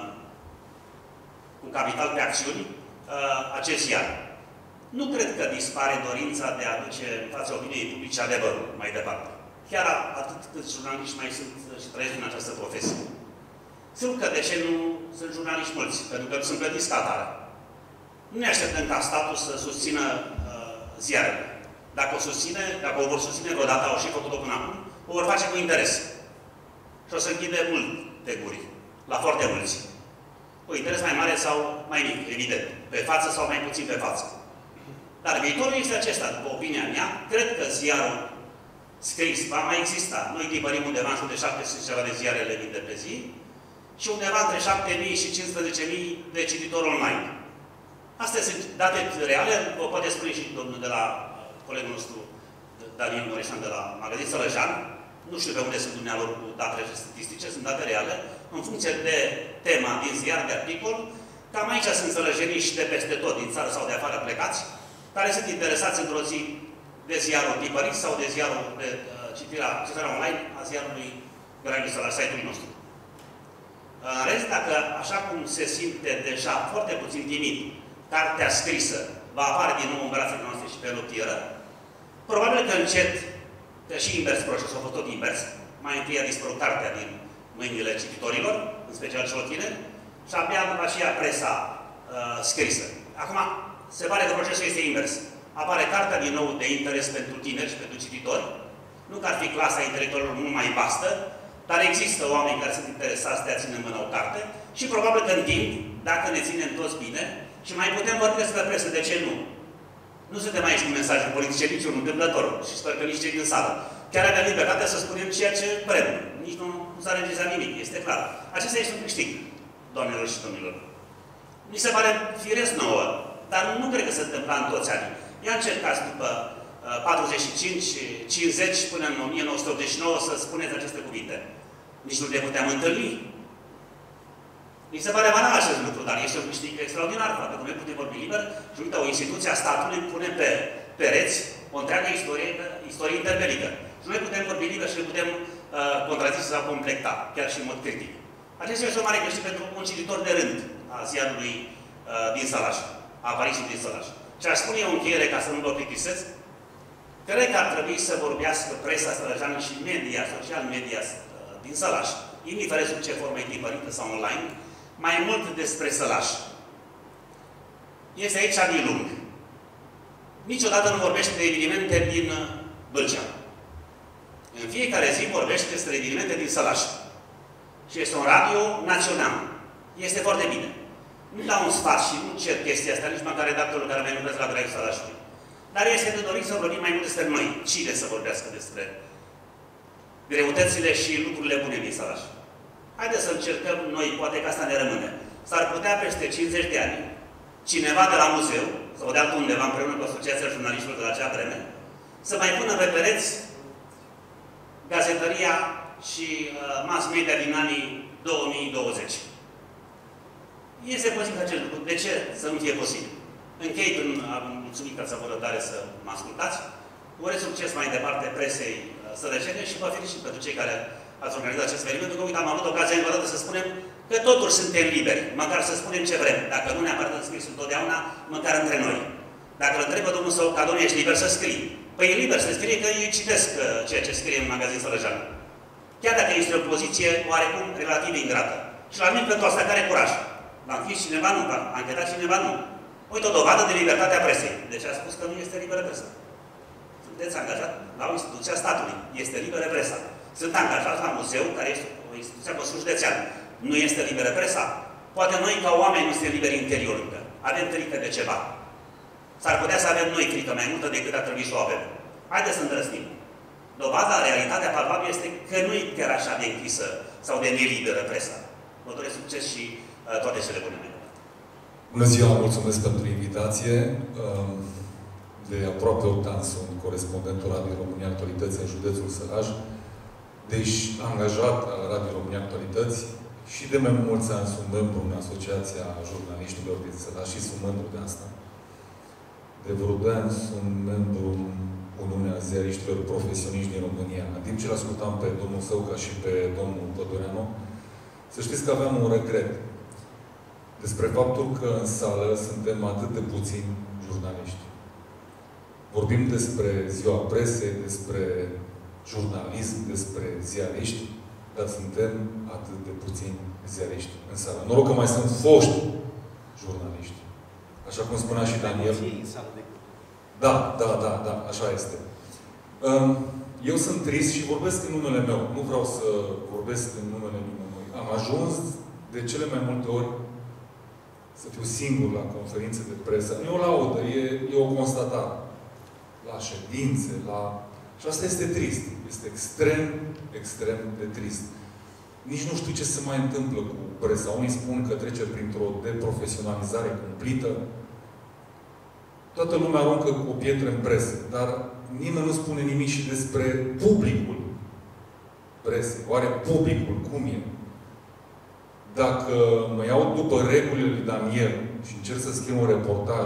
cu capital pe acțiuni acest iar. Nu cred că dispare dorința de a aduce în fața opiniei publice adevărul mai departe. Chiar atât cât jurnaliști mai sunt și trăiesc în această profesie. Sigur că de ce nu sunt jurnaliști mulți? Pentru că sunt plătiți ca atare. Nu ne așteptăm ca statul să susțină uh, ziarele. Dacă o susține, dacă o vor susține vreodată, au și făcut-o până acum, o vor face cu interes. Și o să închide mult de guri, la foarte mulți. Cu interes mai mare sau mai mic, evident. Pe față sau mai puțin pe față. Dar viitorul este acesta, după opinia mea. Cred că ziarul scris va mai exista. Noi tipărim undeva în jur de șapte sute ceva de ziare le vinde pe zi și undeva între șapte mii și cincisprezece mii de cititori online. Astea sunt date reale, vă poate spune și domnul de la colegul nostru, Daniel Mureșan, de la magazin Sălăjan. Nu știu pe unde sunt dumnealor cu datele statistice, sunt date reale, în funcție de tema din ziar, de articol. Cam aici sunt sălăjeniști de peste tot, din țară sau de afară plecați, care sunt interesați într-o zi de ziarul tipărit sau de ziarul de uh, citirea, citirea online a ziarului Graiul Sălaș, site-ului nostru. În rest, dacă, așa cum se simte deja foarte puțin timid, cartea scrisă va apare din nou în brațele noastre și pe luptieră, probabil că încet, că și invers procesul a fost tot invers, mai întâi a dispărut cartea din mâinile cititorilor, în special celor tineri, și abia după aceea presa uh, scrisă. Acum, se pare că procesul este invers. Apare cartea din nou de interes pentru tineri și pentru cititori, nu că ar fi clasa intelectualilor mult mai vastă, dar există oameni care sunt interesați de a ține în mână o carte și probabil că în timp, dacă ne ținem toți bine, și mai putem vorbi despre presă, de ce nu? Nu suntem aici cu mesaje politice niciun întâmplător și sper că nici cei din sală. Chiar avem libertatea să spunem ceea ce vrem. Nici nu, nu s-a regizat nimic, este clar. Acesta este un câștig, doamnelor și domnilor. Mi se pare firesc nouă, dar nu cred că se întâmpla în toți anii. Ia încercați după uh, patruzeci și cinci, cincizeci până în o mie nouă sute optzeci și nouă să spuneți aceste cuvinte. Nici nu le puteam întâlni. Mi se pare banal acest lucru, dar este un câștig extraordinar, pentru că noi putem vorbi liber și uite, o instituție a statului pune pe pereți o întreagă istorie, istorie interbelică. Și noi putem vorbi liber și le putem uh, contrazice sau complecta, chiar și în mod critic. Acesta este o mare câștig pentru un cititor de rând a ziarului uh, din Sălaș, a apariției din Sălaș. Și aș spune eu în încheiere, ca să nu vă plictisesc, cred că ar trebui să vorbească presa sălăjeană și media, social media uh, din Sălaș, indiferent sub ce formă e tipărită sau online, mai mult despre Sălaș. Este aici ani lung. Niciodată nu vorbește de evenimente din Vâlcea. În fiecare zi vorbește despre evenimente din Sălaș. Și este un radio național. Este foarte bine. Nu dau un sfat și nu cer chestia asta, nici măcar redactorul care mai lucrează la Graiul Sălașului. Dar este de dorit să vorbim mai mult despre noi. Cine să vorbească despre greutățile și lucrurile bune din Sălaș. Haideți să încercăm noi, poate că asta ne rămâne. S-ar putea peste cincizeci de ani, cineva de la muzeu, sau de altundeva împreună cu Asociația Jurnaliștilor de la acea vreme, să mai pună pe pereți gazetăria și uh, mass media din anii două mii douăzeci. Este posibil acest lucru. De ce să nu fie posibil? Închei prin a mulțumit că ați avut răbdare să mă ascultați. Urez succes mai departe presei uh, sălăjene și vă felicit pentru cei care ați organizat acest eveniment, pentru că, uite, am avut ocazia încă o dată să spunem că totuși suntem liberi, măcar să spunem ce vrem. Dacă nu neapărat în scris întotdeauna, măcar între noi. Dacă îl întrebă domnul sau ca domnul, ești liber să scrii? Păi e liber să scrie, că eu citesc uh, ceea ce scrie în magazin Sălăjean. Chiar dacă este o poziție oarecum relativ ingrată. Și la mine pentru asta, care curaj? L-a închis cineva? Nu. L-a anchetat cineva? Nu. Uite o dovadă de libertatea presei. Deci a spus că nu este liberă presă. Sunteți angajat la o instituție a statului. Este liberă presa. Sunt angajați la muzeu, care este o instituție pe județean. Nu este liberă presa. Poate noi, ca oameni, nu suntem liberi interior încă. Avem frică de ceva. S-ar putea să avem noi frică mai multă decât ar trebui să o avem. Haideți să îndrăznim. Dovada, realitatea palpabilă este că nu e chiar așa de închisă sau de neliberă presa. Vă doresc succes și uh, toate cele bune. Bună ziua, mulțumesc pentru invitație. De aproape opt ani sunt corespondentul Radio România Actualități în județul Sălaj, deci angajat al Radio România Actualități și de mai mulți ani sunt membru în Asociația Jurnaliștilor din Sălaj și sunt membru de asta. De vreo doi ani sunt membru în Uniunea Ziariștilor Profesioniști din România. În timp ce l-ascultam pe domnul său ca și pe domnul Pădureanu, să știți că aveam un regret despre faptul că în sală suntem atât de puțini jurnaliști. Vorbim despre ziua presei, despre jurnalism, despre ziariști, dar suntem atât de puțini ziariști în sală. Noroc că mai sunt foști jurnaliști. Așa cum spunea și Daniel. Da, da, da, da, așa este. Eu sunt trist și vorbesc în numele meu. Nu vreau să vorbesc în numele nimănui. Am ajuns de cele mai multe ori să fiu singur la conferințe de presă. Nu e o laudă, e, e o constatare. La ședințe, la... Și asta este trist. Este extrem, extrem de trist. Nici nu știu ce se mai întâmplă cu presa. Unii spun că trece printr-o deprofesionalizare cumplită. Toată lumea aruncă cu o pietră în presă, dar nimeni nu spune nimic și despre publicul presei. Oare publicul cum e? Dacă mă iau după regulile lui Daniel și încerc să scriu un reportaj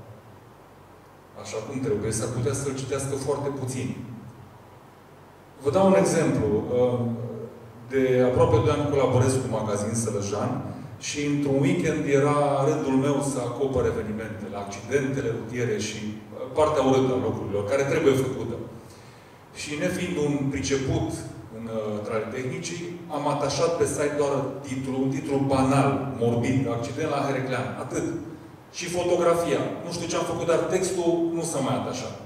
așa cum trebuie, s-ar putea să-l citească foarte puțin. Vă dau un exemplu. De aproape doi ani colaborez cu Magazin Sălăjan și într-un weekend era rândul meu să acopăr evenimentele, accidentele rutiere și partea urâtă a lucrurilor, care trebuie făcută. Și nefiind un priceput în uh, trale tehnicii, am atașat pe site doar titlul, un titlu banal, morbid, accident la Hereclean, atât. Și fotografia. Nu știu ce am făcut, dar textul nu s-a mai atașat.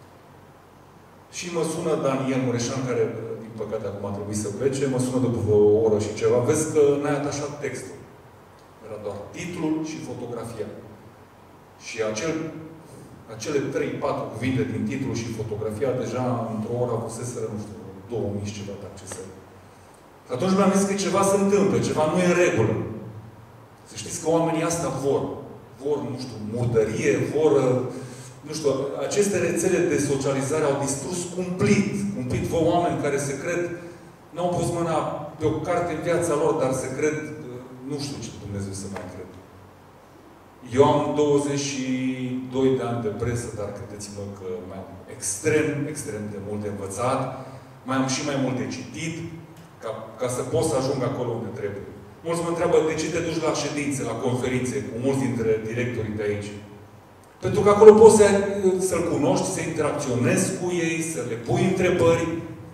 Și mă sună Daniel Mureșan, care, din păcate, acum a trebuit să plece, mă sună după o oră și ceva. Vezi că n-ai atașat textul. Era doar titlul și fotografia. Și acel, acele trei patru cuvinte din titlul și fotografia, deja într-o oră avuseseră, nu știu, două mii și ceva de accesări. Atunci mi-am zis că ceva se întâmplă, ceva nu e în regulă. Să știți că oamenii asta vor. Vor, nu știu, murdărie, vor, nu știu, aceste rețele de socializare au distrus cumplit, cumplit vă oameni care se cred, n-au pus mâna pe o carte în viața lor, dar se cred, nu știu ce Dumnezeu să mai cred. Eu am douăzeci și doi de ani de presă, dar credeți-mă că mai am extrem, extrem de mult de învățat, mai am și mai mult de citit, ca, ca să pot să ajung acolo unde trebuie. Mulți mă întreabă de ce te duci la ședințe, la conferințe, cu mulți dintre directorii de aici. Pentru că acolo poți să, să-l cunoști, să interacționezi cu ei, să le pui întrebări.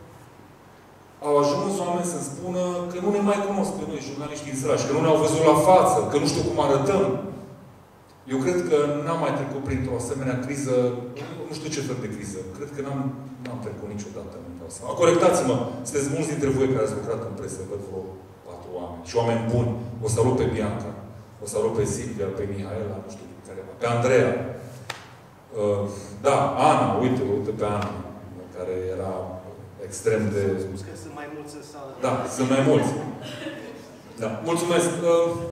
Au ajuns oameni să-mi spună că nu ne mai cunosc pe noi, jurnaliștii din Săraș, că nu ne-au văzut la față, că nu știu cum arătăm. Eu cred că n-am mai trecut printr-o asemenea criză, nu știu ce fel de criză. Cred că n-am, n-am trecut niciodată. Corectați-mă, sunteți mulți dintre voi care ați lucrat în presă, văd vreo patru oameni. Și oameni buni. O salut pe Bianca, o salut pe Silvia, pe Mihaela, nu știu care, pe Andreea. Uh, da, Ana, uite, uite pe Ana, care era extrem de... Spus că sunt mai mulți în sală. Da, sunt mai mulți. Da, mulțumesc. Uh,